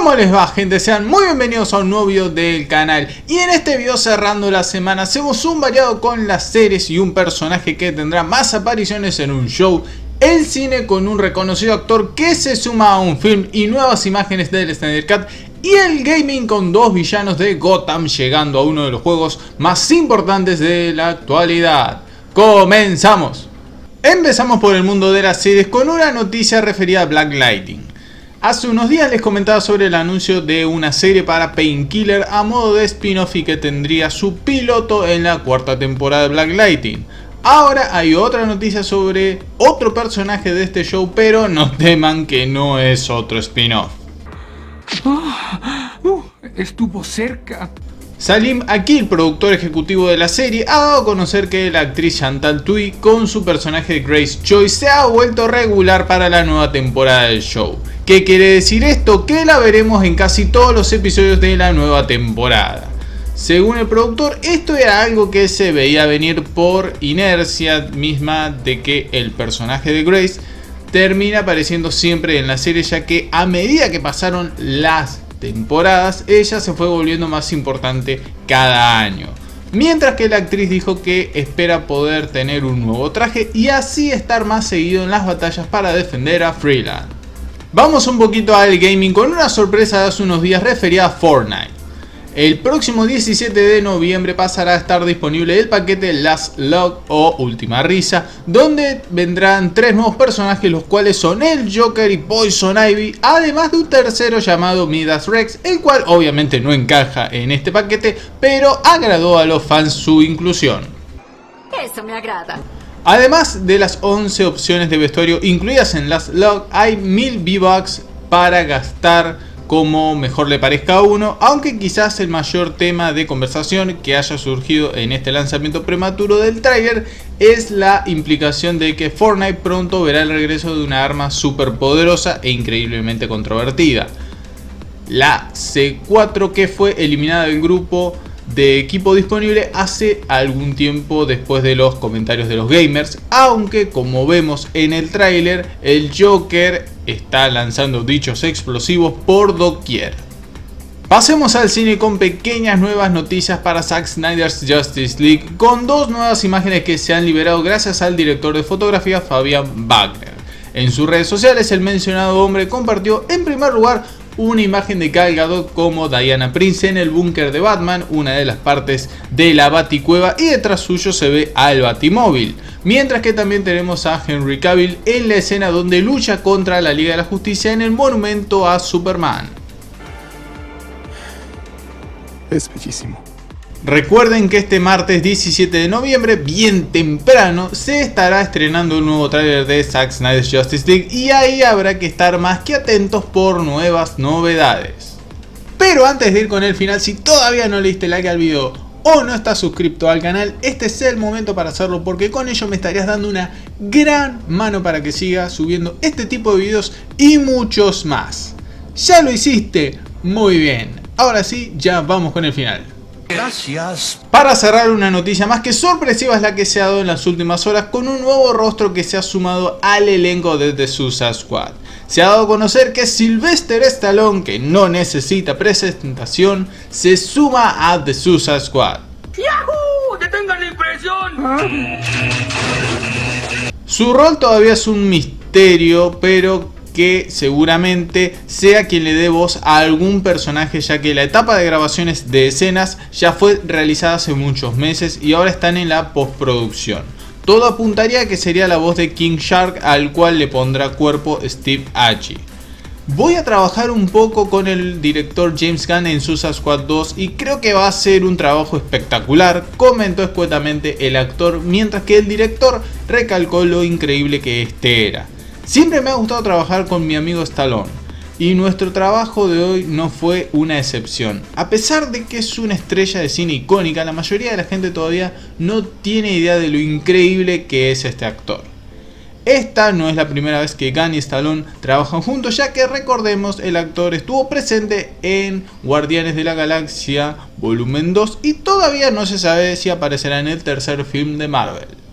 ¿Cómo les va, gente? Sean muy bienvenidos a un nuevo video del canal. Y en este video, cerrando la semana, hacemos un variado con las series y un personaje que tendrá más apariciones en un show, el cine con un reconocido actor que se suma a un film y nuevas imágenes del Snyder Cut, y el gaming con dos villanos de Gotham llegando a uno de los juegos más importantes de la actualidad. ¡Comenzamos! Empezamos por el mundo de las series con una noticia referida a Black Lightning. Hace unos días les comentaba sobre el anuncio de una serie para Painkiller a modo de spin-off y que tendría su piloto en la cuarta temporada de Black Lightning. Ahora hay otra noticia sobre otro personaje de este show, pero no teman que no es otro spin-off. Estuvo cerca. Salim Akil, productor ejecutivo de la serie, ha dado a conocer que la actriz Chantal Thuy con su personaje de Grace Joy se ha vuelto regular para la nueva temporada del show. ¿Qué quiere decir esto? Que la veremos en casi todos los episodios de la nueva temporada. Según el productor, esto era algo que se veía venir por inercia misma de que el personaje de Grace termina apareciendo siempre en la serie, ya que a medida que pasaron las temporadas, ella se fue volviendo más importante cada año. Mientras que la actriz dijo que espera poder tener un nuevo traje y así estar más seguido en las batallas para defender a Freeland. Vamos un poquito al gaming con una sorpresa de hace unos días referida a Fortnite. El próximo 17 de noviembre pasará a estar disponible el paquete Last Log o Última Risa, donde vendrán tres nuevos personajes, los cuales son el Joker y Poison Ivy, además de un tercero llamado Midas Rex, el cual obviamente no encaja en este paquete, pero agradó a los fans su inclusión. Eso me agrada. Además de las 11 opciones de vestuario incluidas en Last Log, hay 1000 V-Bucks para gastar como mejor le parezca a uno, aunque quizás el mayor tema de conversación que haya surgido en este lanzamiento prematuro del tráiler es la implicación de que Fortnite pronto verá el regreso de una arma súper poderosa e increíblemente controvertida, la C4, que fue eliminada del grupo de equipo disponible hace algún tiempo después de los comentarios de los gamers, aunque como vemos en el tráiler, el Joker está lanzando dichos explosivos por doquier. Pasemos al cine con pequeñas nuevas noticias para Zack Snyder's Justice League, con dos nuevas imágenes que se han liberado gracias al director de fotografía Fabian Wagner. En sus redes sociales, el mencionado hombre compartió en primer lugar una imagen de Gal Gadot como Diana Prince en el búnker de Batman, una de las partes de la Baticueva, y detrás suyo se ve al Batimóvil, mientras que también tenemos a Henry Cavill en la escena donde lucha contra la Liga de la Justicia en el monumento a Superman. Es bellísimo. Recuerden que este martes 17 de noviembre, bien temprano, se estará estrenando un nuevo tráiler de Zack Snyder's Justice League y ahí habrá que estar más que atentos por nuevas novedades. Pero antes de ir con el final, si todavía no le diste like al video o no estás suscrito al canal, este es el momento para hacerlo, porque con ello me estarías dando una gran mano para que siga subiendo este tipo de videos y muchos más. ¿Ya lo hiciste? Muy bien. Ahora sí, ya vamos con el final. Gracias. Para cerrar, una noticia más que sorpresiva es la que se ha dado en las últimas horas con un nuevo rostro que se ha sumado al elenco de The Suicide Squad. Se ha dado a conocer que Sylvester Stallone, que no necesita presentación, se suma a The Suicide Squad. ¡Yahoo! ¡Detengan la impresión! Su rol todavía es un misterio, pero que seguramente sea quien le dé voz a algún personaje, ya que la etapa de grabaciones de escenas ya fue realizada hace muchos meses y ahora están en la postproducción. Todo apuntaría a que sería la voz de King Shark, al cual le pondrá cuerpo Steve Agee. Voy a trabajar un poco con el director James Gunn en Suicide Squad 2 y creo que va a ser un trabajo espectacular, comentó escuetamente el actor, mientras que el director recalcó lo increíble que este era. Siempre me ha gustado trabajar con mi amigo Stallone y nuestro trabajo de hoy no fue una excepción. A pesar de que es una estrella de cine icónica, la mayoría de la gente todavía no tiene idea de lo increíble que es este actor. Esta no es la primera vez que Gunn y Stallone trabajan juntos, ya que recordemos, el actor estuvo presente en Guardianes de la Galaxia Volumen 2 y todavía no se sabe si aparecerá en el tercer film de Marvel.